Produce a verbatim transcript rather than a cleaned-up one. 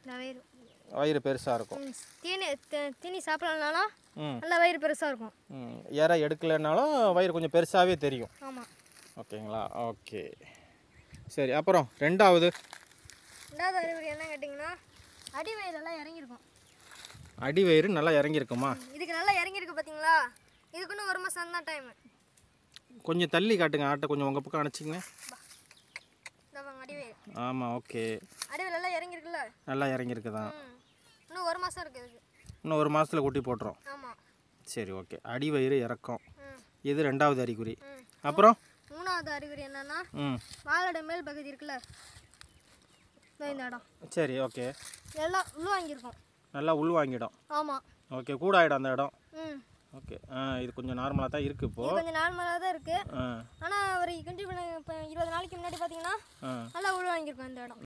இந்த வயிறு வயிறு பெருசாக இருக்கும். ம், தீனி தி- தீனி சாப்பிடலனாலும் ம் நல்லா வயிறு பெருசாக இருக்கும். ம் இறை எடுக்கலைன்னாலும் வயிறு கொஞ்சம் பெருசாகவே தெரியும். ஆமாம். ஓகேங்களா? ஓகே சரி. அப்புறம் ரெண்டாவது ரெண்டாவது அறிகுறி என்ன கேட்டிங்கன்னா அடி வயிறெல்லாம் இறங்கியிருக்கும். அடி வயிறு நல்லா இறங்கியிருக்குமா? இதுக்கு நல்லா இறங்கியிருக்கு பார்த்தீங்களா? இதுக்குன்னு ஒரு மாதம் தான் டைமு. கொஞ்சம் தள்ளி காட்டுங்க ஆட்டை, கொஞ்சம் உங்கள் பக்கம் அணைச்சிங்க. இந்த பாருங்க அடி வயிறு. ஆமாம் ஓகே. அடி வயிறு எல்லாம் இறங்கியிருக்குல்ல? நல்லா இறங்கியிருக்கு தான். ம், இன்னும் ஒரு மாதம் இருக்குது இதுக்கு. இன்னும் ஒரு மாதத்தில் குட்டி போட்டுரும். ஆமாம். சரி ஓகே. அடி வயிறு இறக்கம், ம் இது ரெண்டாவது அறிகுறி. ம் அப்புறம் மூணாவது அறிகுறி என்னன்னா ம் வாலோட மேல் பகுதி இருக்குல்ல, இதோ இந்த இடம் சரி ஓகே. எல்லாம் உள்ள வாங்கியிருக்கோம். நல்லா உள் வாங்கிடும். ஆமாம். ஓகே. கூட ஆகிடும் அந்த இடம். ம் ஓகே. ஆ இது கொஞ்சம் நார்மலாக தான் இருக்குது இது இப்போது. கொஞ்சம் நார்மலாக தான் இருக்குது. ஆ ஆனால் ஒரு கண்ட்ரி இப்போ இருபது நாளைக்கு முன்னாடி பார்த்தீங்கன்னா ஆ நல்லா உள்ள வாங்கியிருக்கோம் இந்த இடம்.